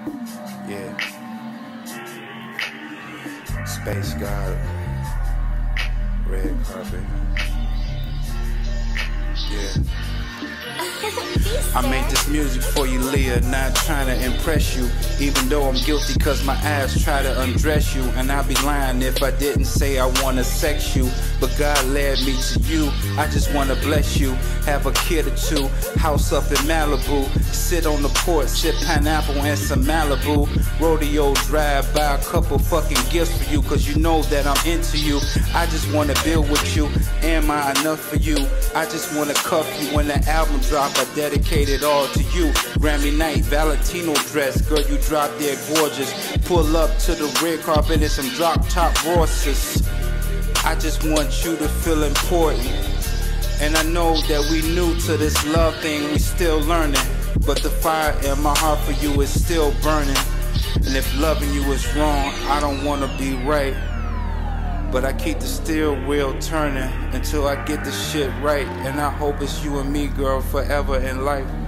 Yeah. Bsterthegawd. Red carpet. Yeah. I made this music for you, Leah, not trying to impress you. Even though I'm guilty cause my ass try to undress you. And I'd be lying if I didn't say I wanna sex you. But God led me to you, I just wanna bless you. Have a kid or two, house up in Malibu. Sit on the porch, sip pineapple and some Malibu. Rodeo drive, buy a couple fucking gifts for you. Cause you know that I'm into you. I just wanna build with you, am I enough for you? I just wanna cuff you when the album drop. I dedicate it all to you. Grammy night, Valentino dress, girl you drop dead gorgeous. Pull up to the red carpet in some drop top Rosses. I just want you to feel important. And I know that we new to this love thing, we still learning. But the fire in my heart for you is still burning. And if loving you is wrong, I don't wanna be right. But I keep the steering wheel turning until I get the shit right. And I hope it's you and me, girl, forever in life.